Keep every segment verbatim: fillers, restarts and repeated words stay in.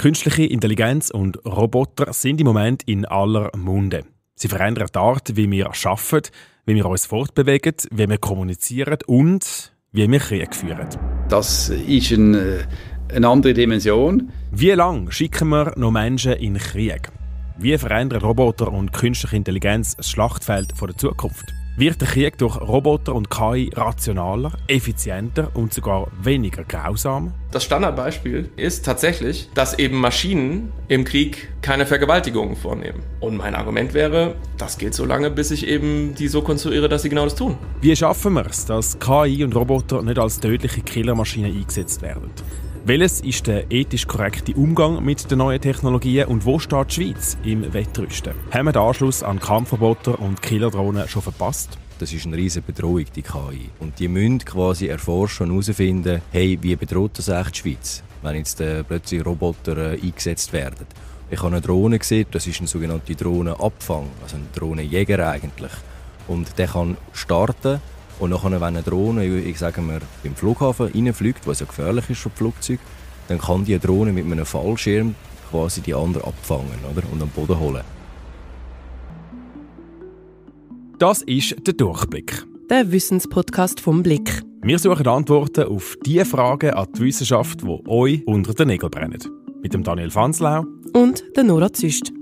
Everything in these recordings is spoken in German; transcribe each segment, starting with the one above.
Künstliche Intelligenz und Roboter sind im Moment in aller Munde. Sie verändern die Art, wie wir arbeiten, wie wir uns fortbewegen, wie wir kommunizieren und wie wir Krieg führen. Das ist ein, eine andere Dimension. Wie lange schicken wir noch Menschen in Krieg? Wie verändern Roboter und künstliche Intelligenz das Schlachtfeld der Zukunft? Wird der Krieg durch Roboter und K I rationaler, effizienter und sogar weniger grausam? Das Standardbeispiel ist tatsächlich, dass eben Maschinen im Krieg keine Vergewaltigungen vornehmen. Und mein Argument wäre, das gilt so lange, bis ich eben die so konstruiere, dass sie genau das tun. Wie schaffen wir es, dass K I und Roboter nicht als tödliche Killermaschinen eingesetzt werden? Welches ist der ethisch korrekte Umgang mit den neuen Technologien und wo steht die Schweiz im Wettrüsten? Haben wir den Anschluss an Kampfroboter und Killerdrohnen schon verpasst? Das ist eine riesige Bedrohung, die K I. Und die müssen quasi erforschen und herausfinden, hey, wie bedroht das echt die Schweiz, wenn jetzt äh, plötzlich Roboter äh, eingesetzt werden. Ich habe eine Drohne gesehen, das ist ein sogenannter Drohnenabfang, also ein Drohnenjäger eigentlich. Und der kann starten. Und nachher, wenn eine Drohne, ich sage mal, beim Flughafen reinfliegt, was ja gefährlich ist für die Flugzeuge, dann kann die Drohne mit einem Fallschirm quasi die andere abfangen, oder? Und am Boden holen. Das ist der Durchblick. Der Wissenspodcast vom Blick. Wir suchen Antworten auf die Fragen an die Wissenschaft, die euch unter den Nägeln brennen. Mit dem Daniel Fanslau und der Nora Züst.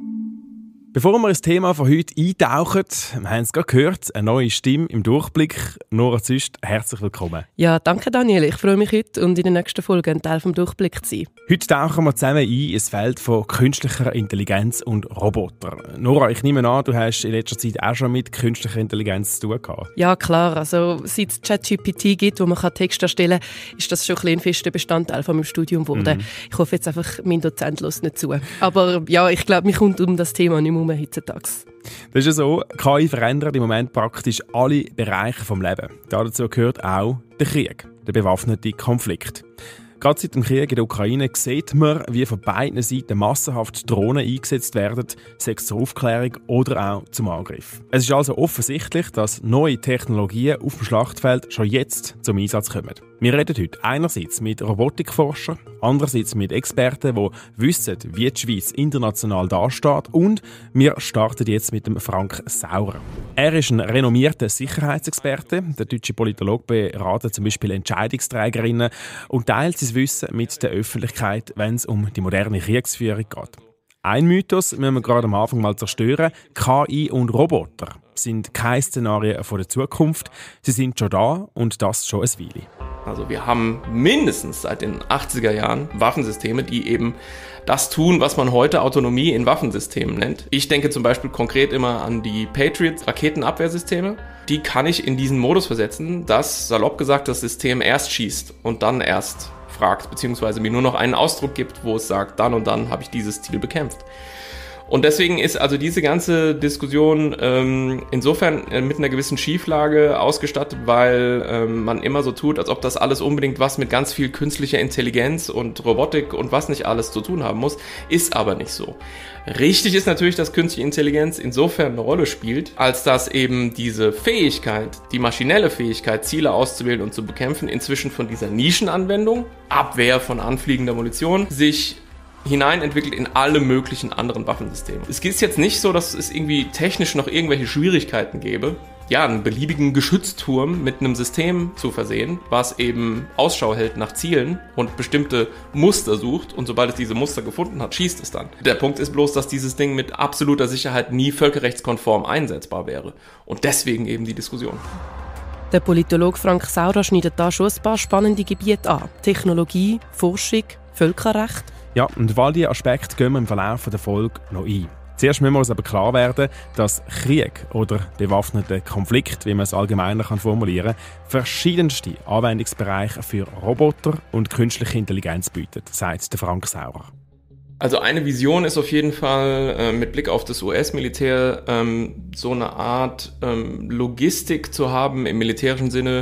Bevor wir ins Thema von heute eintauchen, wir haben es gerade gehört, eine neue Stimme im Durchblick. Nora Züst, herzlich willkommen. Ja, danke Daniel. Ich freue mich heute und in der nächsten Folge ein Teil vom Durchblick zu sein. Heute tauchen wir zusammen ein ins Feld von künstlicher Intelligenz und Roboter. Nora, ich nehme an, du hast in letzter Zeit auch schon mit künstlicher Intelligenz zu tun gehabt. Ja, klar. Also, seit es ChatGPT gibt, wo man Text erstellen kann, ist das schon ein, ein fester Bestandteil von meinem Studium geworden. Mhm. Ich hoffe jetzt einfach, mein Dozent lässt nicht zu. Aber ja, ich glaube, mich kommt um das Thema nicht mehr heutzutage. Das ist ja so, K I verändert im Moment praktisch alle Bereiche des Lebens. Dazu gehört auch der Krieg, der bewaffnete Konflikt. Gerade seit dem Krieg in der Ukraine sieht man, wie von beiden Seiten massenhaft Drohnen eingesetzt werden, sei es zur Aufklärung oder auch zum Angriff. Es ist also offensichtlich, dass neue Technologien auf dem Schlachtfeld schon jetzt zum Einsatz kommen. Wir reden heute einerseits mit Robotikforschern, andererseits mit Experten, die wissen, wie die Schweiz international dasteht, und wir starten jetzt mit dem Frank Saurer. Er ist ein renommierter Sicherheitsexperte. Der deutsche Politologe berät zum Beispiel Entscheidungsträgerinnen und teilt sein Wissen mit der Öffentlichkeit, wenn es um die moderne Kriegsführung geht. Ein Mythos müssen wir gerade am Anfang mal zerstören. K I und Roboter sind keine Szenarien von der Zukunft. Sie sind schon da und das schon eine Weile. Also wir haben mindestens seit den achtziger Jahren Waffensysteme, die eben das tun, was man heute Autonomie in Waffensystemen nennt. Ich denke zum Beispiel konkret immer an die Patriot-Raketenabwehrsysteme. Die kann ich in diesen Modus versetzen, dass, salopp gesagt, das System erst schießt und dann erst fragt, beziehungsweise mir nur noch einen Ausdruck gibt, wo es sagt, dann und dann habe ich dieses Ziel bekämpft. Und deswegen ist also diese ganze Diskussion ähm, insofern äh, mit einer gewissen Schieflage ausgestattet, weil ähm, man immer so tut, als ob das alles unbedingt was mit ganz viel künstlicher Intelligenz und Robotik und was nicht alles zu tun haben muss, ist aber nicht so. Richtig ist natürlich, dass künstliche Intelligenz insofern eine Rolle spielt, als dass eben diese Fähigkeit, die maschinelle Fähigkeit, Ziele auszuwählen und zu bekämpfen, inzwischen von dieser Nischenanwendung, Abwehr von anfliegender Munition, sich hineinentwickelt in alle möglichen anderen Waffensysteme. Es ist jetzt nicht so, dass es irgendwie technisch noch irgendwelche Schwierigkeiten gäbe, ja, einen beliebigen Geschützturm mit einem System zu versehen, was eben Ausschau hält nach Zielen und bestimmte Muster sucht, und sobald es diese Muster gefunden hat, schießt es dann. Der Punkt ist bloß, dass dieses Ding mit absoluter Sicherheit nie völkerrechtskonform einsetzbar wäre. Und deswegen eben die Diskussion. Der Politologe Frank Saurer schneidet da schon ein paar spannende Gebiete an. Technologie, Forschung, Völkerrecht. Ja, und auf all diese Aspekte gehen wir im Verlauf der Folge noch ein. Zuerst müssen wir uns aber klar werden, dass Krieg oder bewaffneter Konflikt, wie man es allgemeiner formulieren kann, verschiedenste Anwendungsbereiche für Roboter und künstliche Intelligenz bietet, sagt der Frank Saurer. Also eine Vision ist auf jeden Fall äh, mit Blick auf das U S-Militär ähm, so eine Art ähm, Logistik zu haben im militärischen Sinne, wie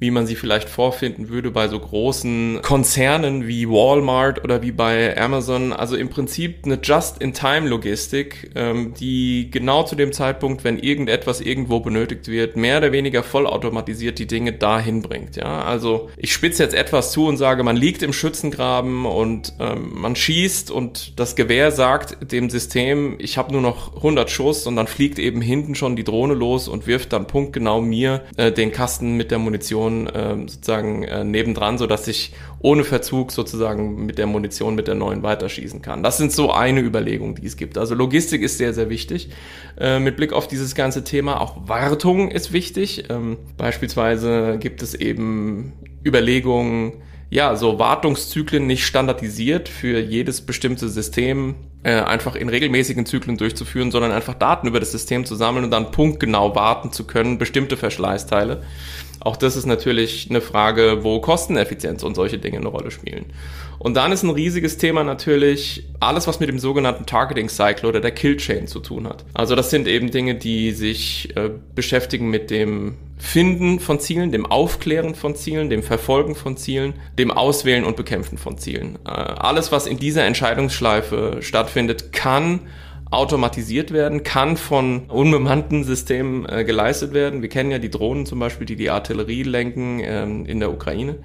wie man sie vielleicht vorfinden würde bei so großen Konzernen wie Walmart oder wie bei Amazon. Also im Prinzip eine Just-in-Time-Logistik, ähm, die genau zu dem Zeitpunkt, wenn irgendetwas irgendwo benötigt wird, mehr oder weniger vollautomatisiert die Dinge dahin bringt. Ja? Also ich spitze jetzt etwas zu und sage, man liegt im Schützengraben und ähm, man schießt und das Gewehr sagt dem System, ich habe nur noch hundert Schuss, und dann fliegt eben hinten schon die Drohne los und wirft dann punktgenau mir äh, den Kasten mit der Munition äh, sozusagen äh, nebendran, sodass ich ohne Verzug sozusagen mit der Munition, mit der neuen weiterschießen kann. Das sind so eine Überlegung, die es gibt. Also Logistik ist sehr, sehr wichtig. Äh, mit Blick auf dieses ganze Thema, auch Wartung ist wichtig. Ähm, beispielsweise gibt es eben Überlegungen, ja, so Wartungszyklen nicht standardisiert für jedes bestimmte System äh, einfach in regelmäßigen Zyklen durchzuführen, sondern einfach Daten über das System zu sammeln und dann punktgenau warten zu können, bestimmte Verschleißteile. Auch das ist natürlich eine Frage, wo Kosteneffizienz und solche Dinge eine Rolle spielen. Und dann ist ein riesiges Thema natürlich alles, was mit dem sogenannten Targeting Cycle oder der Kill Chain zu tun hat. Also das sind eben Dinge, die sich äh, beschäftigen mit dem Finden von Zielen, dem Aufklären von Zielen, dem Verfolgen von Zielen, dem Auswählen und Bekämpfen von Zielen. Äh, alles, was in dieser Entscheidungsschleife stattfindet, kann automatisiert werden, kann von unbemannten Systemen äh, geleistet werden. Wir kennen ja die Drohnen zum Beispiel, die die Artillerie lenken ähm, in der Ukraine.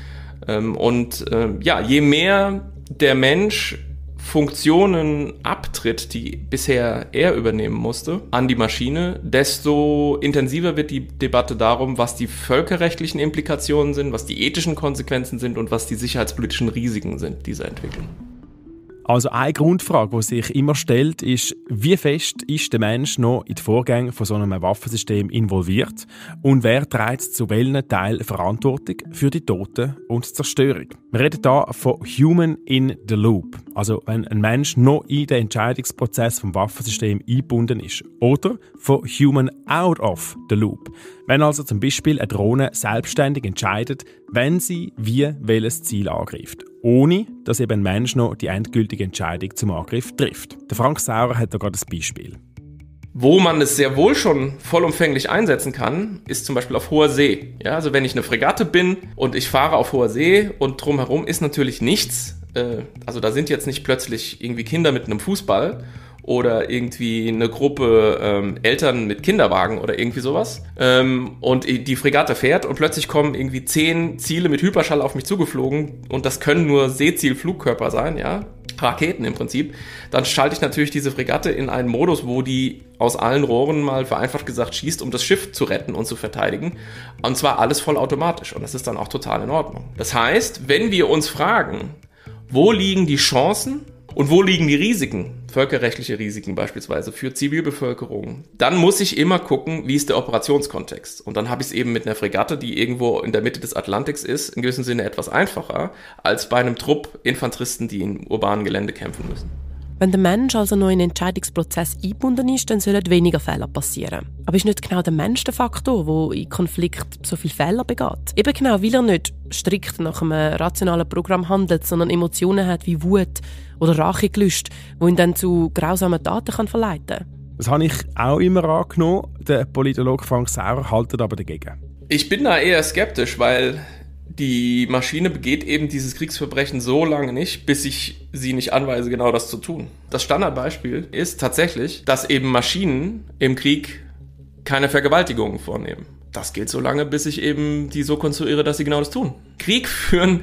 Ähm, und äh, ja, je mehr der Mensch Funktionen abtritt, die bisher er übernehmen musste, an die Maschine, desto intensiver wird die Debatte darum, was die völkerrechtlichen Implikationen sind, was die ethischen Konsequenzen sind und was die sicherheitspolitischen Risiken sind dieser Entwicklung. Also eine Grundfrage, die sich immer stellt, ist, wie fest ist der Mensch noch in die Vorgänge von so einem Waffensystem involviert und wer trägt zu welchen Teil Verantwortung für die Toten und die Zerstörung? Wir reden hier von Human in the Loop, also wenn ein Mensch noch in den Entscheidungsprozess vom Waffensystem eingebunden ist, oder von Human out of the Loop, wenn also zum Beispiel eine Drohne selbstständig entscheidet, wenn sie wie welches Ziel angreift, ohne dass eben ein Mensch noch die endgültige Entscheidung zum Angriff trifft. Der Frank Saurer hat da gerade ein Beispiel. Wo man es sehr wohl schon vollumfänglich einsetzen kann, ist zum Beispiel auf hoher See. Ja, also wenn ich eine Fregatte bin und ich fahre auf hoher See und drumherum ist natürlich nichts, äh, also da sind jetzt nicht plötzlich irgendwie Kinder mit einem Fußball oder irgendwie eine Gruppe ähm, Eltern mit Kinderwagen oder irgendwie sowas. Ähm, und die Fregatte fährt und plötzlich kommen irgendwie zehn Ziele mit Hyperschall auf mich zugeflogen und das können nur Seezielflugkörper sein, ja, Raketen im Prinzip. Dann schalte ich natürlich diese Fregatte in einen Modus, wo die aus allen Rohren mal vereinfacht gesagt schießt, um das Schiff zu retten und zu verteidigen. Und zwar alles vollautomatisch und das ist dann auch total in Ordnung. Das heißt, wenn wir uns fragen, wo liegen die Chancen und wo liegen die Risiken, völkerrechtliche Risiken beispielsweise für Zivilbevölkerung, dann muss ich immer gucken, wie ist der Operationskontext. Und dann habe ich es eben mit einer Fregatte, die irgendwo in der Mitte des Atlantiks ist, in gewissem Sinne etwas einfacher, als bei einem Trupp Infanteristen, die im urbanen Gelände kämpfen müssen. Wenn der Mensch also noch in den Entscheidungsprozess eingebunden ist, dann sollen weniger Fehler passieren. Aber ist nicht genau der Mensch der Faktor, der in Konflikt so viele Fehler begeht? Eben genau, weil er nicht strikt nach einem rationalen Programm handelt, sondern Emotionen hat wie Wut oder Rachegelüste, die ihn dann zu grausamen Taten kann verleiten kann. Das habe ich auch immer angenommen. Der Politologe Frank Saurer haltet aber dagegen. Ich bin da eher skeptisch, weil die Maschine begeht eben dieses Kriegsverbrechen so lange nicht, bis ich sie nicht anweise, genau das zu tun. Das Standardbeispiel ist tatsächlich, dass eben Maschinen im Krieg keine Vergewaltigungen vornehmen. Das gilt so lange, bis ich eben die so konstruiere, dass sie genau das tun. Krieg führen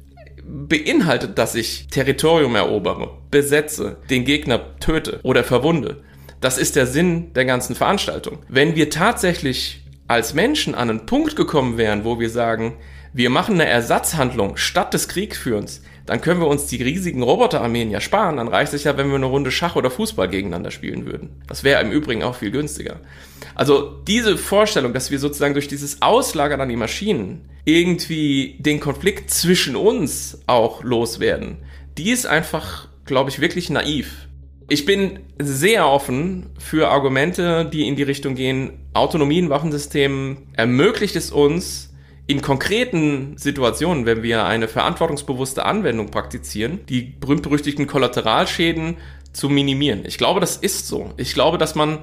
beinhaltet, dass ich Territorium erobere, besetze, den Gegner töte oder verwunde. Das ist der Sinn der ganzen Veranstaltung. Wenn wir tatsächlich als Menschen an einen Punkt gekommen wären, wo wir sagen, wir machen eine Ersatzhandlung statt des Kriegsführens, dann können wir uns die riesigen Roboterarmeen ja sparen. Dann reicht es ja, wenn wir eine Runde Schach oder Fußball gegeneinander spielen würden. Das wäre im Übrigen auch viel günstiger. Also diese Vorstellung, dass wir sozusagen durch dieses Auslagern an die Maschinen irgendwie den Konflikt zwischen uns auch loswerden, die ist einfach, glaube ich, wirklich naiv. Ich bin sehr offen für Argumente, die in die Richtung gehen, Autonomie in Waffensystemen ermöglicht es uns, in konkreten Situationen, wenn wir eine verantwortungsbewusste Anwendung praktizieren, die berühmt-berüchtigten Kollateralschäden zu minimieren. Ich glaube, das ist so. Ich glaube, dass man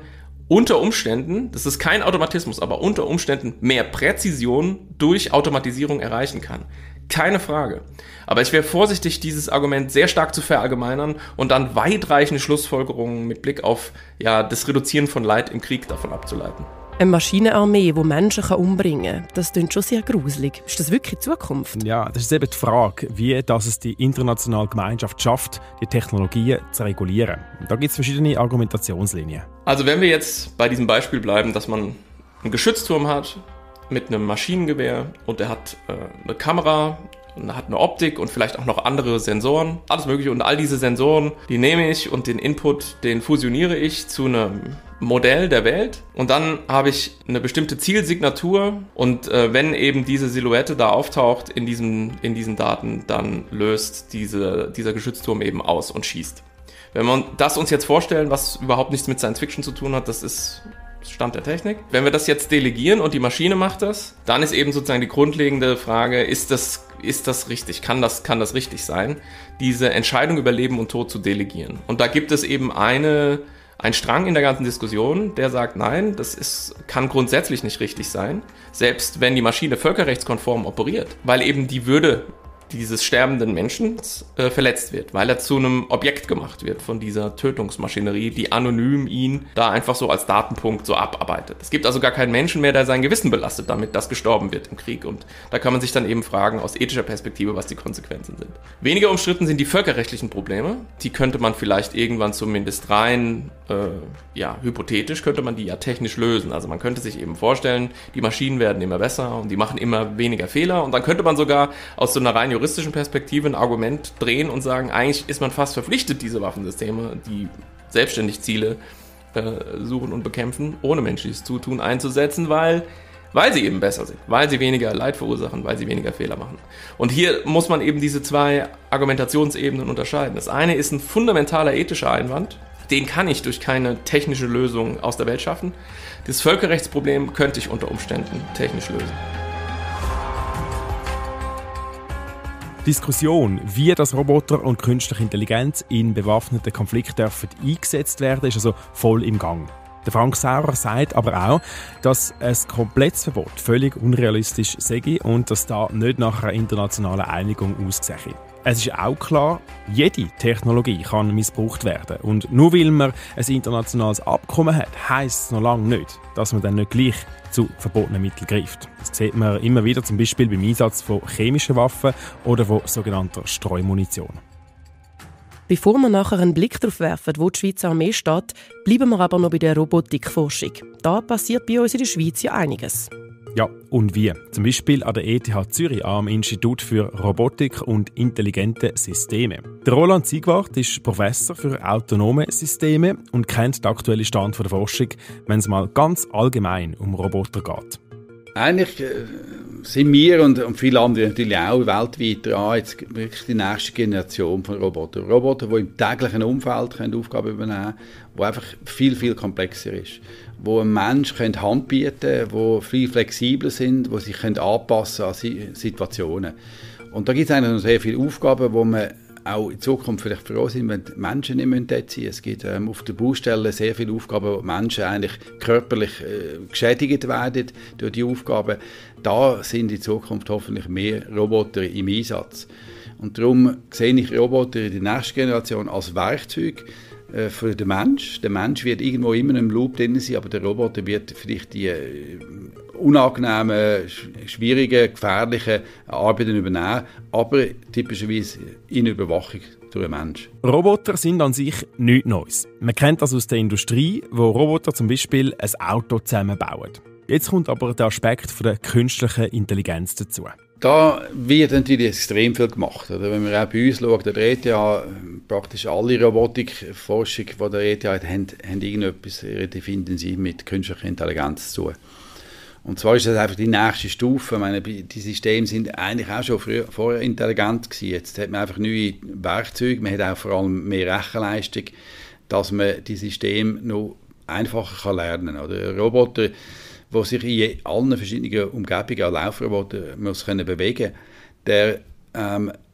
unter Umständen, das ist kein Automatismus, aber unter Umständen mehr Präzision durch Automatisierung erreichen kann. Keine Frage. Aber ich wäre vorsichtig, dieses Argument sehr stark zu verallgemeinern und dann weitreichende Schlussfolgerungen mit Blick auf ja, das Reduzieren von Leid im Krieg davon abzuleiten. Eine Maschinenarmee, die Menschen umbringen kann, das klingt schon sehr gruselig. Ist das wirklich die Zukunft? Ja, das ist eben die Frage, wie dass es die internationale Gemeinschaft schafft, die Technologien zu regulieren. Da gibt es verschiedene Argumentationslinien. Also wenn wir jetzt bei diesem Beispiel bleiben, dass man einen Geschützturm hat mit einem Maschinengewehr und der hat äh, eine Kamera und hat eine Optik und vielleicht auch noch andere Sensoren, alles mögliche. Und all diese Sensoren, die nehme ich und den Input, den fusioniere ich zu einem Modell der Welt. Und dann habe ich eine bestimmte Zielsignatur und äh, wenn eben diese Silhouette da auftaucht in diesen, in diesen Daten, dann löst diese, dieser Geschützturm eben aus und schießt. Wenn wir das uns jetzt vorstellen, was überhaupt nichts mit Science Fiction zu tun hat, das ist Stand der Technik. Wenn wir das jetzt delegieren und die Maschine macht das, dann ist eben sozusagen die grundlegende Frage, ist das, ist das richtig? Kann das, kann das richtig sein, diese Entscheidung über Leben und Tod zu delegieren? Und da gibt es eben eine, einen Strang in der ganzen Diskussion, der sagt, nein, das ist, kann grundsätzlich nicht richtig sein, selbst wenn die Maschine völkerrechtskonform operiert, weil eben die Würde dieses sterbenden Menschen äh, verletzt wird, weil er zu einem Objekt gemacht wird von dieser Tötungsmaschinerie, die anonym ihn da einfach so als Datenpunkt so abarbeitet. Es gibt also gar keinen Menschen mehr, der sein Gewissen belastet damit, dass gestorben wird im Krieg. Und da kann man sich dann eben fragen aus ethischer Perspektive, was die Konsequenzen sind. Weniger umstritten sind die völkerrechtlichen Probleme. Die könnte man vielleicht irgendwann zumindest rein, äh, ja, hypothetisch könnte man die ja technisch lösen. Also man könnte sich eben vorstellen, die Maschinen werden immer besser und die machen immer weniger Fehler. Und dann könnte man sogar aus so einer rein juristischen Perspektive ein Argument drehen und sagen, eigentlich ist man fast verpflichtet, diese Waffensysteme, die selbstständig Ziele äh, suchen und bekämpfen, ohne menschliches Zutun einzusetzen, weil, weil sie eben besser sind, weil sie weniger Leid verursachen, weil sie weniger Fehler machen. Und hier muss man eben diese zwei Argumentationsebenen unterscheiden. Das eine ist ein fundamentaler ethischer Einwand, den kann ich durch keine technische Lösung aus der Welt schaffen. Das Völkerrechtsproblem könnte ich unter Umständen technisch lösen. Diskussion, wie das Roboter und künstliche Intelligenz in bewaffneten Konflikten dürfen eingesetzt werden, ist also voll im Gang. Der Frank Saurer sagt aber auch, dass ein komplettes Verbot völlig unrealistisch sei und dass da nicht nach einer internationalen Einigung aussehe. Es ist auch klar, jede Technologie kann missbraucht werden. Und nur weil man ein internationales Abkommen hat, heisst es noch lange nicht, dass man dann nicht gleich zu verbotenen Mitteln greift. Das sieht man immer wieder zum Beispiel beim Einsatz von chemischen Waffen oder von sogenannter Streumunition. Bevor wir nachher einen Blick darauf werfen, wo die Schweizer Armee steht, bleiben wir aber noch bei der Robotikforschung. Da passiert bei uns in der Schweiz ja einiges. Ja, und wie? Zum Beispiel an der E T H Zürich am Institut für Robotik und intelligente Systeme. Der Roland Siegwart ist Professor für autonome Systeme und kennt den aktuellen Stand der Forschung, wenn es mal ganz allgemein um Roboter geht. Eigentlich äh, sind wir und, und viele andere natürlich auch weltweit dran, jetzt wirklich die nächste Generation von Robotern. Roboter, die im täglichen Umfeld können Aufgaben übernehmen können, die einfach viel, viel komplexer ist. Wo ein Mensch Hand bieten kann, die viel flexibler sind, die sich anpassen können an Situationen. Und da gibt es eigentlich noch sehr viele Aufgaben, wo man auch in Zukunft vielleicht froh sind, wenn die Menschen nicht dort sind. Es gibt ähm, auf der Baustelle sehr viele Aufgaben, wo Menschen eigentlich körperlich äh, geschädigt werden durch die Aufgaben. Da sind in Zukunft hoffentlich mehr Roboter im Einsatz. Und darum sehe ich Roboter in der nächsten Generation als Werkzeug äh, für den Mensch. Der Mensch wird irgendwo immer in einem Loop drin sein, aber der Roboter wird vielleicht die äh, unangenehmen, schwierigen, gefährlichen Arbeiten übernehmen, aber typischerweise in Überwachung durch einen Menschen. Roboter sind an sich nichts Neues. Man kennt das aus der Industrie, wo Roboter zum Beispiel ein Auto zusammenbauen. Jetzt kommt aber der Aspekt von der künstlichen Intelligenz dazu. Da wird natürlich extrem viel gemacht. Oder? Wenn man auch bei uns schaut, der E T H, praktisch alle Robotikforschung, die der E T H hat, haben, haben irgendetwas relativ intensiv mit künstlicher Intelligenz zu tun. Und zwar ist das einfach die nächste Stufe. Ich meine, die Systeme sind eigentlich auch schon früher, vorher intelligent gewesen. Jetzt hat man einfach neue Werkzeuge, man hat auch vor allem mehr Rechenleistung, dass man die Systeme noch einfacher kann lernen kann. Oder ein Roboter, der sich in allen verschiedenen Umgebungen, auch Laufroboter, muss können bewegen, der ähm,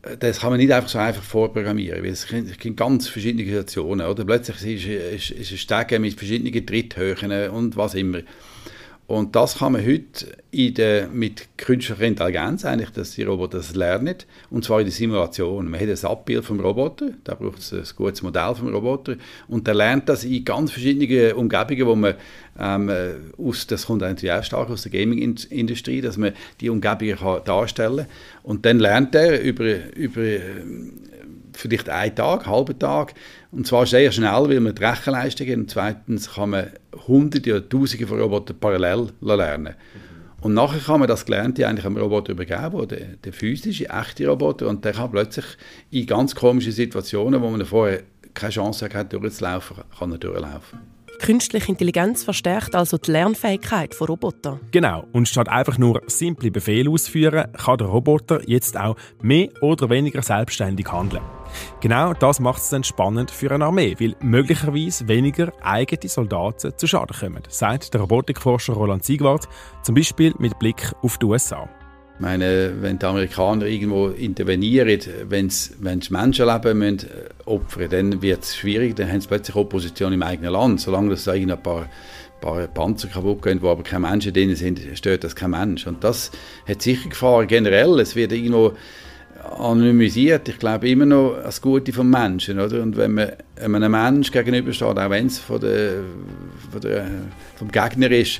das kann man nicht einfach so einfach vorprogrammieren, weil es gibt ganz verschiedene Situationen. Oder? Plötzlich ist, ist, ist ein Steg mit verschiedenen Tritthöhen und was immer. Und das kann man heute in der, mit künstlicher Intelligenz eigentlich, dass die Roboter das lernen, und zwar in der Simulation. Man hat ein Abbild vom Roboter, da braucht es ein gutes Modell vom Roboter, und der lernt das in ganz verschiedenen Umgebungen, wo man ähm, aus, das kommt eigentlich auch stark aus der Gaming-Industrie, dass man die Umgebungen kann darstellen kann. Und dann lernt er über, über vielleicht einen Tag, einen halben Tag, und zwar sehr schnell, weil man die Rechenleistung hat, und zweitens kann man Hunderte oder Tausende von Robotern parallel lernen. Mhm. Und nachher kann man das Gelernte eigentlich einem Roboter übergeben, der, der physische, echte Roboter, und der kann plötzlich in ganz komischen Situationen, wo man vorher keine Chance hat, durchzulaufen, kann er durchlaufen. Künstliche Intelligenz verstärkt also die Lernfähigkeit von Robotern. Genau. Und statt einfach nur simple Befehle auszuführen, kann der Roboter jetzt auch mehr oder weniger selbstständig handeln. Genau das macht es dann spannend für eine Armee, weil möglicherweise weniger eigene Soldaten zu Schaden kommen, sagt der Robotikforscher Roland Siegwart, zum Beispiel mit Blick auf die U S A. Ich meine, wenn die Amerikaner irgendwo intervenieren, wenn sie Menschenleben müssen opfern, dann wird es schwierig, dann haben sie plötzlich Opposition im eigenen Land. Solange da ein paar, paar Panzer kaputt gehen, wo aber keine Menschen drin sind, stört das kein Mensch. Und das hat sicher Gefahr generell. Es wird irgendwo anonymisiert. Ich glaube immer noch das Gute vom Menschen. Oder? Und wenn man einem Menschen gegenübersteht, auch wenn es von der, von der, vom Gegner ist,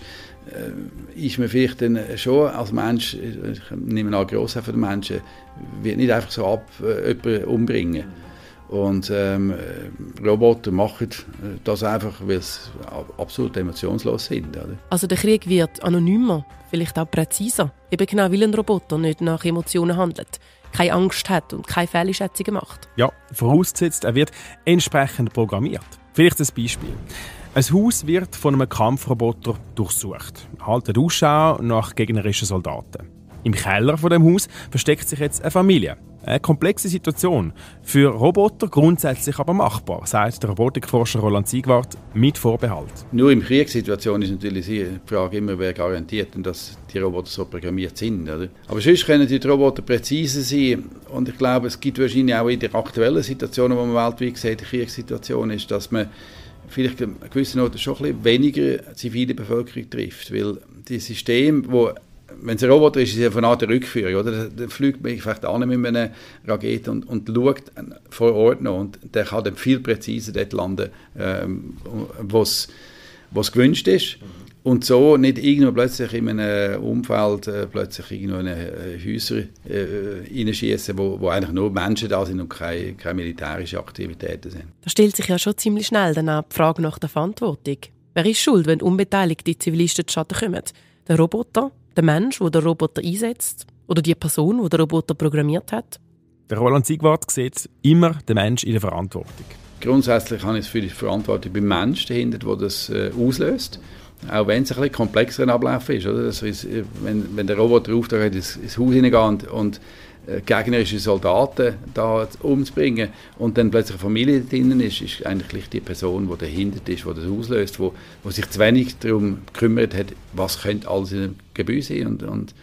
ist man vielleicht dann schon als Mensch, ich nehme an, Grossteil von den Menschen, wird nicht einfach so ab, äh, jemanden umbringen. Und ähm, Roboter machen das einfach, weil sie absolut emotionslos sind. Oder? Also der Krieg wird anonymer, vielleicht auch präziser, eben genau weil ein Roboter nicht nach Emotionen handelt, keine Angst hat und keine Fehleinschätzungen macht. Ja, vorausgesetzt, er wird entsprechend programmiert. Vielleicht ein Beispiel. Ein Haus wird von einem Kampfroboter durchsucht, haltet Ausschau nach gegnerischen Soldaten. Im Keller von dem Haus versteckt sich jetzt eine Familie. Eine komplexe Situation. Für Roboter grundsätzlich aber machbar, sagt der Robotikforscher Roland Siegwart mit Vorbehalt. Nur in Kriegssituationen ist natürlich die Frage immer, wer garantiert, dass die Roboter so programmiert sind. Oder? Aber sonst können die Roboter präzise sein. Und ich glaube, es gibt wahrscheinlich auch in der aktuellen Situation, die man weltweit sieht, die Kriegssituation ist, dass man vielleicht an gewissen Orten schon ein bisschen weniger zivile Bevölkerung trifft. Weil die Systeme, wo, wenn es ein Roboter ist, ist es von Art der Rückführung. Oder? Der fliegt man vielleicht an mit einer Rakete und, und schaut vor Ort noch. Und der kann dann viel präziser dort landen, ähm, wo es gewünscht ist. Und so nicht irgendwo plötzlich in einem Umfeld äh, plötzlich irgendwo in äh, Häuser äh, reinschießen, wo, wo eigentlich nur Menschen da sind und keine, keine militärischen Aktivitäten sind. Da stellt sich ja schon ziemlich schnell dann auch die Frage nach der Verantwortung. Wer ist schuld, wenn unbeteiligte Zivilisten zu Schaden kommen? Der Roboter, der Mensch, der den Roboter einsetzt? Oder die Person, die den Roboter programmiert hat? Der Roland Siegwart sieht immer den Menschen in der Verantwortung. Grundsätzlich habe ich für die Verantwortung beim Menschen dahinter, der das äh, auslöst. Auch wenn es ein bisschen komplexer Ablauf ist. Oder? Das ist wenn, wenn der Roboter Auftrag hat, ins, ins Haus hineingehen und, und äh, gegnerische Soldaten da umzubringen und dann plötzlich eine Familie drin ist, ist eigentlich die Person, die dahinter ist, die das auslöst, die, die sich zu wenig darum gekümmert hat, was könnte alles in einem Gebäude sein und, und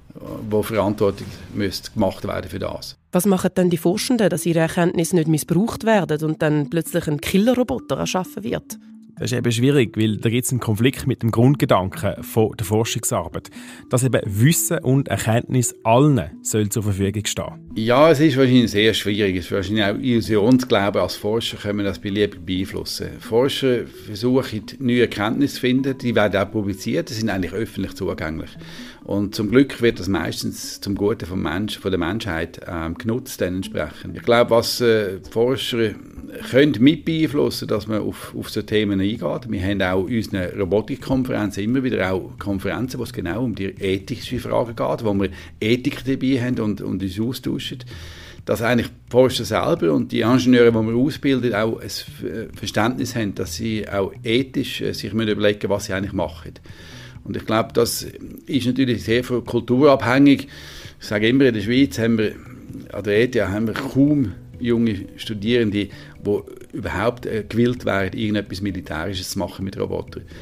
wo Verantwortung müsste gemacht werden für das. Was machen denn die Forschenden, dass ihre Erkenntnisse nicht missbraucht werden und dann plötzlich ein Killerroboter erschaffen wird? Das ist eben schwierig, weil da gibt es einen Konflikt mit dem Grundgedanken von der Forschungsarbeit, dass eben Wissen und Erkenntnis allen soll zur Verfügung stehen. Ja, es ist wahrscheinlich sehr schwierig. Es ist wahrscheinlich auch Illusion zu glauben, als Forscher können wir das beliebig beeinflussen. Forscher versuchen, neue Erkenntnisse zu finden, die werden auch publiziert, die sind eigentlich öffentlich zugänglich. Und zum Glück wird das meistens zum Guten vom Menschen, von der Menschheit ähm, genutzt. Dann entsprechend. Ich glaube, was äh, Forscher können mit beeinflussen, dass man auf, auf so Themen eingeht. Wir haben auch in unseren Robotikkonferenzen immer wieder auch Konferenzen, wo es genau um die ethischen Fragen geht, wo wir Ethiker dabei haben und, und uns austauschen. Dass eigentlich die Forscher selber und die Ingenieure, die wir ausbilden, auch ein Verständnis haben, dass sie auch ethisch äh, sich überlegen müssen, was sie eigentlich machen. Und ich glaube, das ist natürlich sehr von Kultur abhängig. Ich sage immer, in der Schweiz haben wir, an der E T H haben wir kaum junge Studierende, die überhaupt äh, gewillt wären, irgendetwas Militärisches zu machen mit Robotern.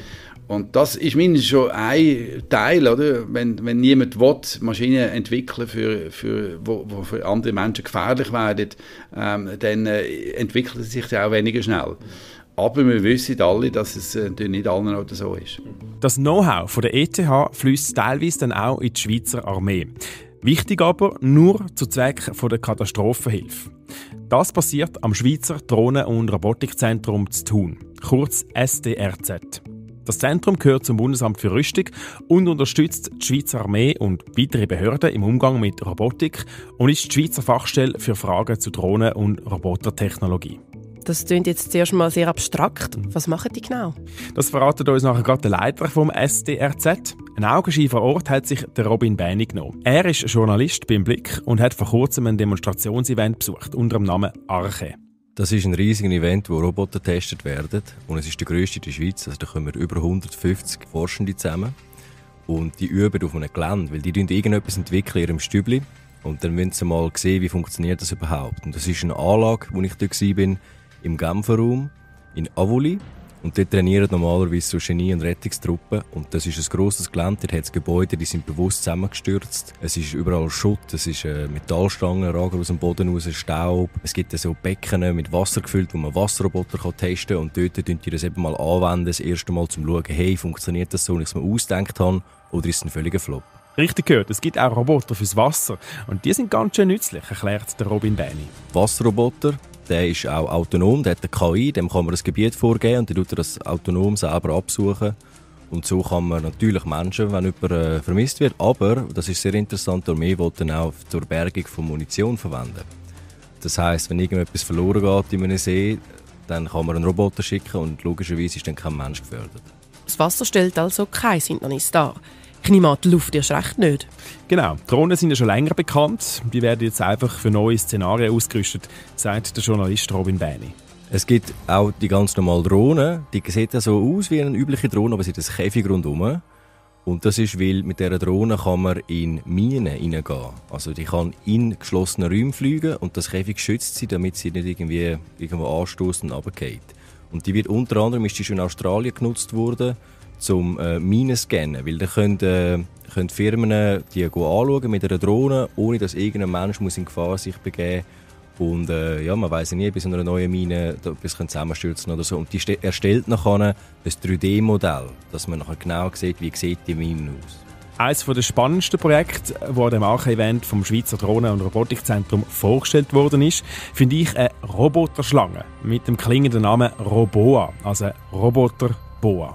Und das ist mindestens schon ein Teil, oder? Wenn, wenn niemand will, Maschinen entwickeln, für, für, wo, wo für andere Menschen gefährlich werden, ähm, dann äh, entwickelt es sich auch weniger schnell. Aber wir wissen alle, dass es äh, nicht allen Orten so ist. Das Know-how von der E T H fließt teilweise dann auch in die Schweizer Armee. Wichtig aber nur zu Zweck der Katastrophenhilfe. Das passiert am Schweizer Drohnen- und Robotikzentrum zu Thun, kurz S D R Z. Das Zentrum gehört zum Bundesamt für Rüstung und unterstützt die Schweizer Armee und weitere Behörden im Umgang mit Robotik und ist die Schweizer Fachstelle für Fragen zu Drohnen- und Robotertechnologie. Das klingt jetzt zuerst mal sehr abstrakt. Was machen die genau? Das verratet uns nachher gerade der Leiter vom S D R Z. Ein Augenschein vor Ort hat sich der Robin Bäni genommen. Er ist Journalist beim Blick und hat vor kurzem ein Demonstrationsevent besucht unter dem Namen Arche. Das ist ein riesiges Event, wo Roboter getestet werden. Und es ist der grösste in der Schweiz. Also da kommen über hundertfünfzig Forschende zusammen. Und die üben auf einem Gelände, weil die irgendetwas entwickeln in ihrem Stübli. Und dann wollen sie mal sehen, wie funktioniert das überhaupt. Und das ist eine Anlage, wo ich dort war, im Genferraum in Avoli. Und dort trainieren normalerweise so Genie- und Rettungstruppen. Und das ist ein grosses Gelände, dort hat es Gebäude, die sind bewusst zusammengestürzt. Es ist überall Schutt, es ist äh, Metallstangen, ragen aus dem Boden raus, Staub. Es gibt so Becken mit Wasser gefüllt, wo man Wasserroboter kann testen kann. Und dort tun die das eben mal anwenden, das erste Mal, um zu schauen, hey, funktioniert das so, wie ich es mir ausgedacht habe, oder ist es ein völliger Flop? Richtig gehört, es gibt auch Roboter fürs Wasser. Und die sind ganz schön nützlich, erklärt der Robin Bäni. Wasserroboter, der ist auch autonom, der hat eine K I, dem kann man ein Gebiet vorgeben und dann tut er das autonom selber absuchen. Und so kann man natürlich Menschen, wenn jemand äh, vermisst wird, aber, das ist sehr interessant, die Armee will dann auch zur Bergung von Munition verwenden. Das heisst, wenn irgendetwas verloren geht in einem See, dann kann man einen Roboter schicken und logischerweise ist dann kein Mensch gefährdet. Das Wasser stellt also kein Hindernis dar. Ich nehme an, die Luft erst recht nicht. Genau, Drohnen sind ja schon länger bekannt. Die werden jetzt einfach für neue Szenarien ausgerüstet, sagt der Journalist Robin Bäni. Es gibt auch die ganz normalen Drohnen. Die sehen ja so aus wie eine übliche Drohne, aber sie hat ein Käfig rundherum. Und das ist, weil mit dieser Drohne kann man in Minen hineingehen. Also die kann in geschlossene Räume fliegen und das Käfig schützt sie, damit sie nicht irgendwie irgendwo anstoßen und runterfällt. Und die wird unter anderem, ist die schon in Australien genutzt worden, zum äh, Minen scannen, weil da können, äh, können Firmen die anschauen mit einer Drohne, ohne dass irgendein Mensch muss in Gefahr sich begeben und äh, ja, man weiss ja nie, bis einer neuen Mine etwas zusammenstürzen oder so. Und die erstellt nachher ein drei D Modell, dass man nachher genau sieht, wie sieht die Mine aus. Eines der spannendsten Projekte, das an dem Arche-Event vom Schweizer Drohnen- und Robotikzentrum vorgestellt worden ist, finde ich eine Roboterschlange mit dem klingenden Namen Roboa, also Roboter-Boa.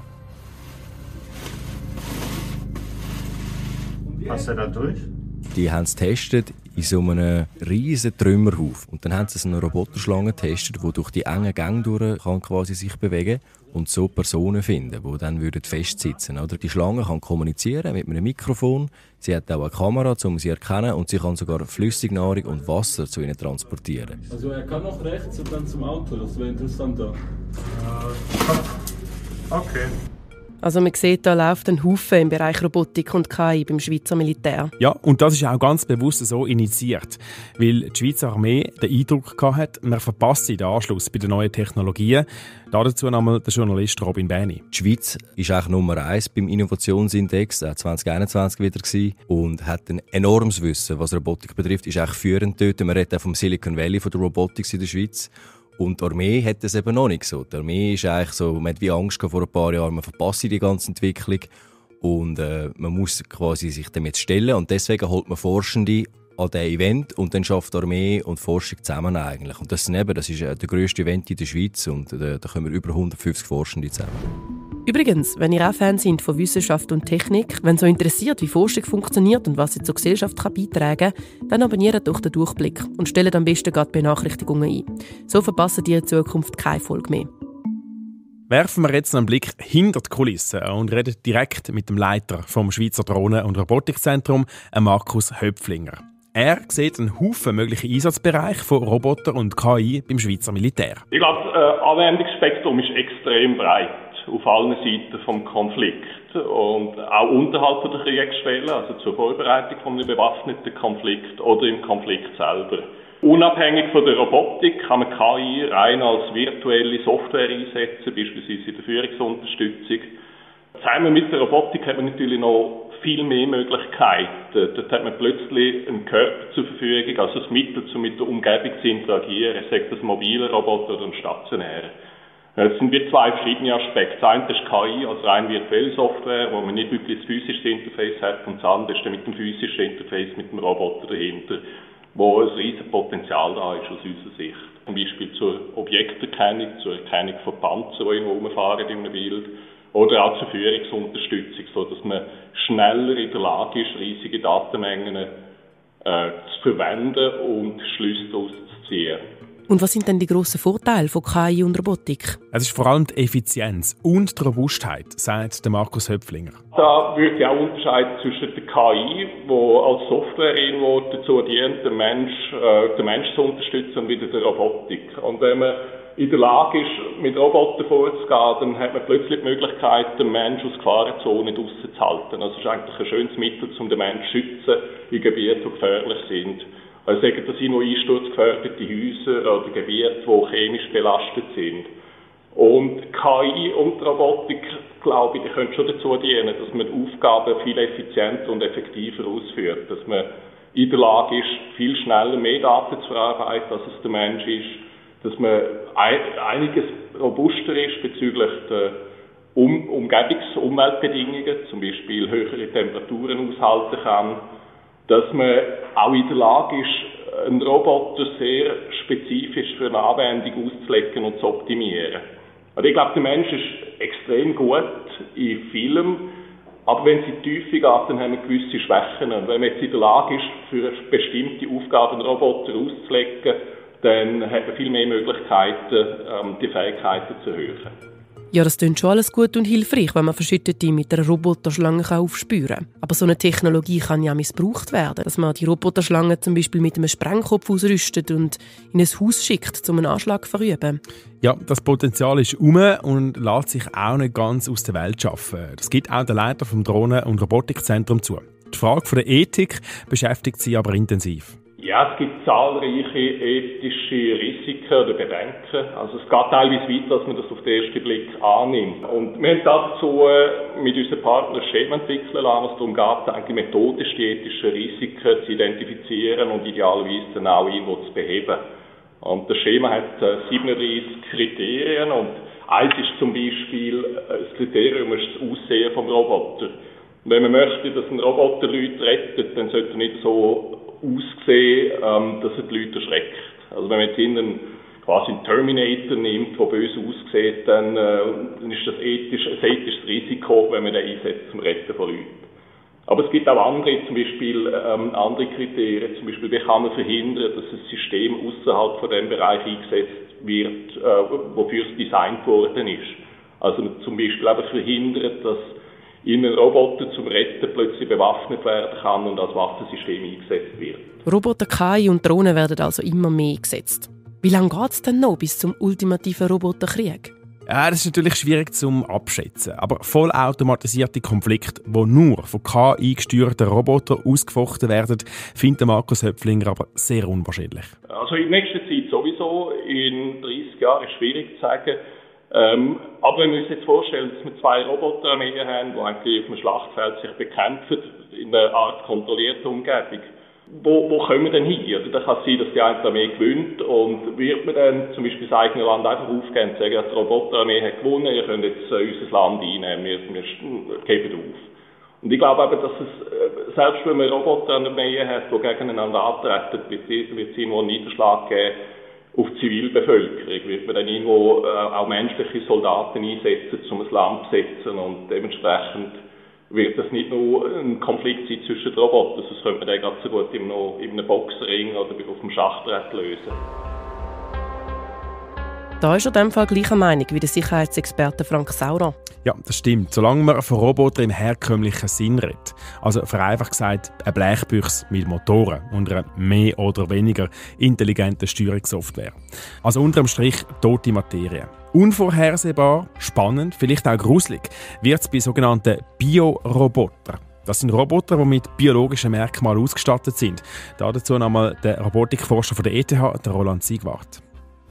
Passt er da durch? Die haben es getestet in so einem riesen Trümmerhaufen. Und dann haben sie eine Roboterschlange getestet, die durch die engen Gänge durch kann quasi sich bewegen und so Personen finden, die dann würden festsitzen würden. Die Schlange kann kommunizieren mit einem Mikrofon, sie hat auch eine Kamera, um sie zu erkennen, und sie kann sogar Flüssignahrung und Wasser zu ihnen transportieren. Also er kann noch rechts und dann zum Auto, das wäre interessanter. Äh, okay. Also man sieht, da läuft ein Haufen im Bereich Robotik und K I beim Schweizer Militär. Ja, und das ist auch ganz bewusst so initiiert, weil die Schweizer Armee den Eindruck hatte, man verpasst den Anschluss bei den neuen Technologien. Dazu nochmal der Journalist Robin Bäni. Die Schweiz ist eigentlich Nummer eins beim Innovationsindex, äh, zwanzig einundzwanzig wieder gewesen, und hat ein enormes Wissen, was Robotik betrifft, ist eigentlich führend dort. Man redet auch vom Silicon Valley von der Robotik in der Schweiz. Und die Armee hat das eben noch nicht so. Die Armee ist eigentlich so, man hat wie Angst vor ein paar Jahren, man verpasst die ganze Entwicklung und äh, man muss quasi sich dem jetzt stellen, und deswegen holt man Forschende an diesem Event und dann schafft die Armee und Forschung zusammen eigentlich. Und das, sind eben, das ist äh, der grösste Event in der Schweiz und äh, da kommen über hundertfünfzig Forschende zusammen. Übrigens, wenn ihr auch Fan seid von Wissenschaft und Technik, wenn so interessiert, wie Forschung funktioniert und was sie zur Gesellschaft kann beitragen kann, dann abonniert doch den Durchblick und stellt am besten gerade Benachrichtigungen ein. So verpasst ihr in Zukunft keine Folge mehr. Werfen wir jetzt einen Blick hinter die Kulissen und reden direkt mit dem Leiter vom Schweizer Drohnen- und Robotikzentrum, Markus Höpflinger. Er sieht einen Haufen mögliche Einsatzbereiche von Robotern und K I beim Schweizer Militär. Ich glaube, das Anwendungsspektrum ist extrem breit auf allen Seiten des Konflikts und auch unterhalb der Kriegsschwelle, also zur Vorbereitung von einem bewaffneten Konflikt oder im Konflikt selber. Unabhängig von der Robotik kann man K I rein als virtuelle Software einsetzen, beispielsweise in der Führungsunterstützung. Zusammen mit der Robotik hat man natürlich noch viel mehr Möglichkeiten. Dort hat man plötzlich einen Körper zur Verfügung, also das Mittel, um mit der Umgebung zu interagieren, sei das ein mobiler Roboter oder ein stationärer. Es sind wie zwei verschiedene Aspekte. Das eine ist K I, also rein virtuelle Software, wo man nicht wirklich das physische Interface hat, und das andere ist dann mit dem physischen Interface, mit dem Roboter dahinter, wo ein riesiges Potenzial da ist aus unserer Sicht. Zum Beispiel zur Objekterkennung, zur Erkennung von Panzern, die irgendwo rumfahren in einem Bild, oder auch zur Führungsunterstützung, sodass man schneller in der Lage ist, riesige Datenmengen äh, zu verwenden und Schlüsse daraus zu ziehen. Und was sind denn die grossen Vorteile von K I und Robotik? Es ist vor allem die Effizienz und die Robustheit, sagt der Markus Höpflinger. Da würde ich auch unterscheiden zwischen der K I, die als Software irgendwo dazu dient, den Mensch, äh, den Mensch zu unterstützen, und wieder der Robotik. Und wenn man in der Lage ist, mit Robotern vorzugehen, dann hat man plötzlich die Möglichkeit, den Menschen aus Gefahrenzonen rauszuhalten. Also es ist eigentlich ein schönes Mittel, um den Menschen zu schützen in Gebieten, die gefährlich sind. Also sagen, das sind nur einsturzgefährdete Häuser oder Gebiete, die chemisch belastet sind. Und K I und Robotik, glaube ich, die können schon dazu dienen, dass man Aufgaben viel effizienter und effektiver ausführt. Dass man in der Lage ist, viel schneller mehr Daten zu verarbeiten, als es der Mensch ist. Dass man einiges robuster ist bezüglich der um Umgebungs- und Umweltbedingungen, zum Beispiel höhere Temperaturen aushalten kann. Dass man auch in der Lage ist, einen Roboter sehr spezifisch für eine Anwendung auszulegen und zu optimieren. Also ich glaube, der Mensch ist extrem gut in vielem, aber wenn es in die Tiefe geht, dann haben wir gewisse Schwächen. Und wenn man jetzt in der Lage ist, für bestimmte Aufgaben einen Roboter auszulegen, dann hat man viel mehr Möglichkeiten, die Fähigkeiten zu erhöhen. Ja, das klingt schon alles gut und hilfreich, wenn man Verschüttete mit einer Roboterschlange aufspüren kann. Aber so eine Technologie kann ja missbraucht werden, dass man die Roboterschlange zum Beispiel mit einem Sprengkopf ausrüstet und in ein Haus schickt, um einen Anschlag zu verüben. Ja, das Potenzial ist um und lässt sich auch nicht ganz aus der Welt schaffen. Das gibt auch der Leiter vom Drohnen- und Robotikzentrum zu. Die Frage der Ethik beschäftigt sie aber intensiv. Ja, es gibt zahlreiche ethische Risiken oder Bedenken. Also es geht teilweise weit, dass man das auf den ersten Blick annimmt. Und wir haben dazu mit unseren Partnern ein Schema entwickeln lassen, was darum geht, eigentlich methodisch die ethischen Risiken zu identifizieren und idealerweise dann auch irgendwo zu beheben. Und das Schema hat siebenunddreißig Kriterien, und eins ist zum Beispiel, das Kriterium ist das Aussehen vom Roboter. Und wenn man möchte, dass ein Roboter Leute rettet, dann sollte er nicht so aussehen, ähm, dass er die Leute erschreckt. Also wenn man jetzt einen, quasi einen Terminator nimmt, der böse aussieht, dann, äh, dann ist das ethisch, ein ethisches Risiko, wenn man den einsetzt zum Retten von Leuten. Aber es gibt auch andere, zum Beispiel ähm, andere Kriterien, zum Beispiel, wie kann man verhindern, dass ein System außerhalb von dem Bereich eingesetzt wird, äh, wofür es designt worden ist. Also zum Beispiel eben verhindern, dass in einen Roboter zum Retten plötzlich bewaffnet werden kann und als Waffensystem eingesetzt wird. Roboter, K I und Drohnen werden also immer mehr eingesetzt. Wie lange geht es denn noch bis zum ultimativen Roboterkrieg? Ja, das ist natürlich schwierig zum Abschätzen. Aber vollautomatisierte Konflikte, die nur von K I gesteuerten Robotern ausgefochten werden, findet Markus Höpflinger aber sehr unwahrscheinlich. Also in nächster Zeit sowieso. In dreißig Jahren ist es schwierig zu sagen. Ähm, aber wenn wir uns jetzt vorstellen, dass wir zwei Roboterarmeen haben, die eigentlich auf dem Schlachtfeld sich bekämpfen, in einer Art kontrollierter Umgebung, wo, wo kommen wir denn hin? Oder da kann es sein, dass die eine Armee gewinnt, und wird man dann zum Beispiel das eigene Land einfach aufgeben und sagen, die Roboterarmee hat gewonnen, ihr könnt jetzt äh, unser Land einnehmen, wir, wir geben auf. Und ich glaube aber, dass es, selbst wenn man Roboterarmeen hat, die gegeneinander antreten, wird es irgendwo einen Niederschlag geben auf die Zivilbevölkerung. Wird man dann irgendwo äh, auch menschliche Soldaten einsetzen, um ein Land zu besetzen, und dementsprechend wird das nicht nur ein Konflikt sein zwischen den Robotern, sonst könnte man den ganz so gut in einem Boxring oder auf dem Schachbrett lösen. Da ist er in dem Fall gleicher Meinung wie der Sicherheitsexperte Frank Saurer. Ja, das stimmt. Solange man von Robotern im herkömmlichen Sinn redet. Also vereinfacht gesagt, eine Blechbüchse mit Motoren und einer mehr oder weniger intelligenten Steuerungssoftware. Also unterm Strich tote Materie. Unvorhersehbar, spannend, vielleicht auch gruselig wird es bei sogenannten Biorobotern. Das sind Roboter, die mit biologischen Merkmalen ausgestattet sind. Dazu nochmal der Robotikforscher von der E T H, der Roland Siegwart.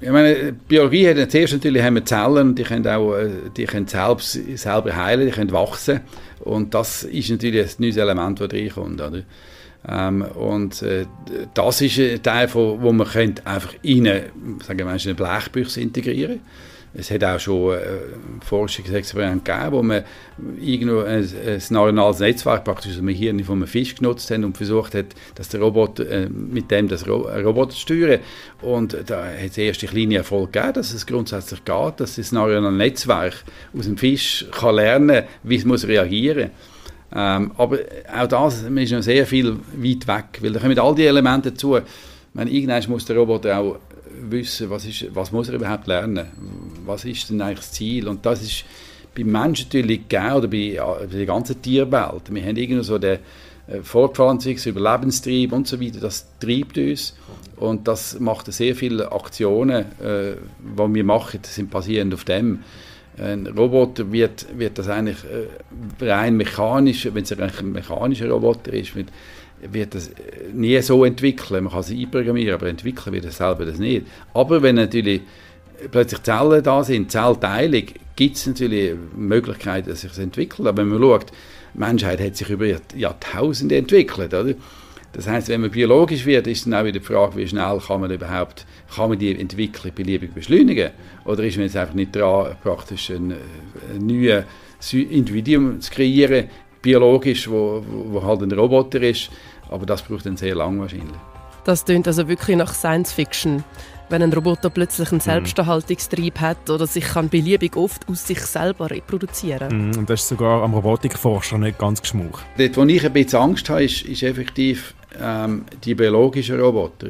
Ich meine, Biologie hat zuerst natürlich haben wir Zellen und die können auch die können selbst, selber heilen, die können wachsen. Und das ist natürlich ein neues Element, das reinkommt. Oder? Ähm, und äh, das ist ein Teil, von, wo man einfach in eine, sagen wir mal, eine Blechbüchse integrieren kann. Es hat auch schon äh, Forschungsexperimente gegeben, wo man irgendwo ein, ein neuronales Netzwerk praktisch aus dem Hirn von einem Fisch genutzt hat und versucht hat, dass der Roboter, äh, mit dem das Ro- Roboter zu steuern. Und da hat es erste kleine Erfolg gegeben, dass es grundsätzlich geht, dass das neuronale Netzwerk aus dem Fisch kann lernen, wie es muss reagieren muss. Ähm, aber auch das ist noch sehr viel weit weg, weil da kommen all die Elemente dazu. Ich meine, irgendwann muss der Roboter auch wissen, was, ist, was muss er überhaupt lernen, was ist denn eigentlich das Ziel, und das ist beim Menschen natürlich gegeben, oder bei, bei der ganzen Tierwelt. Wir haben irgendwie so den äh, Fortpflanzungs-, Überlebenstrieb und so weiter, das treibt uns und das macht sehr viele Aktionen, äh, die wir machen, sind basierend auf dem. Ein Roboter wird, wird das eigentlich äh, rein mechanisch, wenn es ein mechanischer Roboter ist, mit wird das nie so entwickeln. Man kann sie einprogrammieren, aber entwickeln wird er selber das nicht. Aber wenn natürlich plötzlich Zellen da sind, Zellteilung, gibt es natürlich Möglichkeiten, dass sich das entwickelt. Aber wenn man schaut, die Menschheit hat sich über Jahrtausende entwickelt. Oder? Das heisst, wenn man biologisch wird, ist dann auch wieder die Frage, wie schnell kann man überhaupt kann man die Entwicklung beliebig beschleunigen? Oder ist man jetzt einfach nicht dran, praktisch ein, ein neues Individuum zu kreieren, biologisch, wo, wo halt ein Roboter ist, aber das braucht dann sehr lang wahrscheinlich. Das klingt also wirklich nach Science Fiction. Wenn ein Roboter plötzlich einen Selbsterhaltungstrieb hat oder sich kann beliebig oft aus sich selber reproduzieren. Mm, und das ist sogar am Robotikforscher nicht ganz geschmuck. Dort, wo ich ein bisschen Angst habe, ist, ist effektiv ähm, die biologischen Roboter.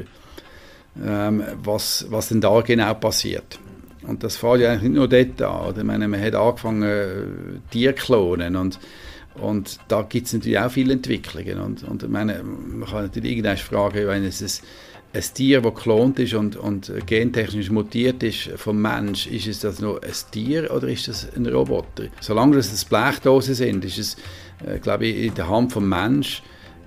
Ähm, was, was denn da genau passiert. Und das fängt ja eigentlich nicht nur dort an. Oder? Ich meine, man hat angefangen, äh, Tiere zu klonen und Und da gibt es natürlich auch viele Entwicklungen. Und, und ich meine, man kann natürlich irgendwann fragen, wenn es ein, ein Tier, das geklont ist und, und gentechnisch mutiert ist vom Mensch, ist es das noch ein Tier oder ist das ein Roboter? Solange das Blechdosen sind, ist es, äh, glaube ich, in der Hand vom Mensch,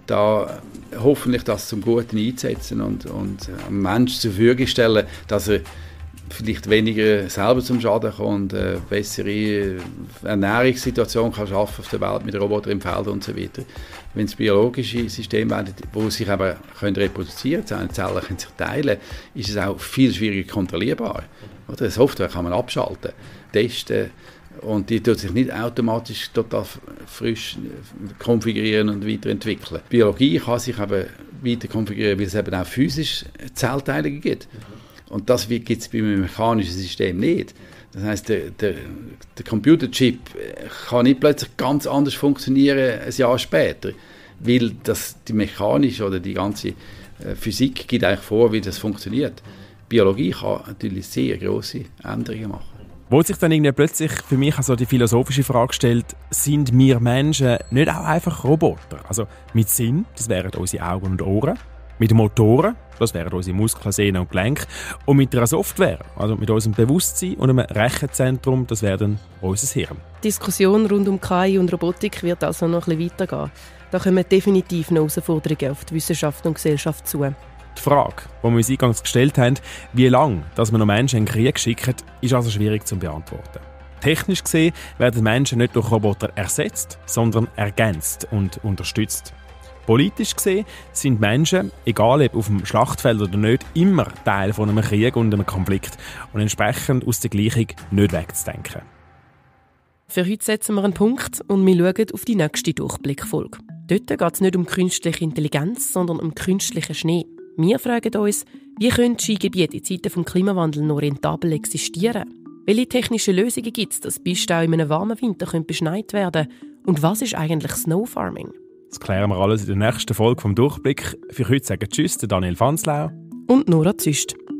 da hoffentlich das zum Guten einzusetzen und, und dem Menschen zur Verfügung stellen, dass er vielleicht weniger selber zum Schaden kommt, eine bessere Ernährungssituation kann schaffen auf der Welt mit Robotern im Feld und so weiter. Wenn es biologische Systeme werden, die sich aber können reproduzieren können, Zellen können sich teilen, ist es auch viel schwieriger kontrollierbar. Oder? Eine Software kann man abschalten, testen und die tut sich nicht automatisch total frisch konfigurieren und weiterentwickeln. Die Biologie kann sich aber weiter konfigurieren, weil es eben auch physisch Zellteilungen gibt. Und das gibt es bei einem mechanischen System nicht. Das heisst, der, der, der Computerchip kann nicht plötzlich ganz anders funktionieren ein Jahr später, weil das, die mechanische oder die ganze Physik gibt eigentlich vor, wie das funktioniert. Biologie kann natürlich sehr grosse Änderungen machen. Wo sich dann irgendwie plötzlich für mich also die philosophische Frage stellt, sind wir Menschen nicht auch einfach Roboter? Also mit Sinn, das wären unsere Augen und Ohren, mit Motoren, das wären unsere Muskeln, Sehnen und Gelenke, und mit einer Software, also mit unserem Bewusstsein und einem Rechenzentrum, das wäre dann unser Hirn. Die Diskussion rund um K I und Robotik wird also noch ein bisschen weitergehen. Da kommen definitiv noch Herausforderungen auf die Wissenschaft und Gesellschaft zu. Die Frage, die wir uns eingangs gestellt haben, wie lange dass wir noch Menschen in den Krieg schicken, ist also schwierig zu beantworten. Technisch gesehen werden Menschen nicht durch Roboter ersetzt, sondern ergänzt und unterstützt. Politisch gesehen sind Menschen, egal ob auf dem Schlachtfeld oder nicht, immer Teil von einem Krieg und einem Konflikt und entsprechend aus der Gleichung nicht wegzudenken. Für heute setzen wir einen Punkt und wir schauen auf die nächste Durchblickfolge. Dort geht es nicht um künstliche Intelligenz, sondern um künstlichen Schnee. Wir fragen uns, wie können Skigebiete in Zeiten des Klimawandels noch rentabel existieren? Welche technischen Lösungen gibt es, dass Pisten auch in einem warmen Winter beschneit werden können? Und was ist eigentlich Snowfarming? Das klären wir alles in der nächsten Folge vom Durchblick. Für heute sagen Tschüss, Daniel Fanslau und Nora Züst.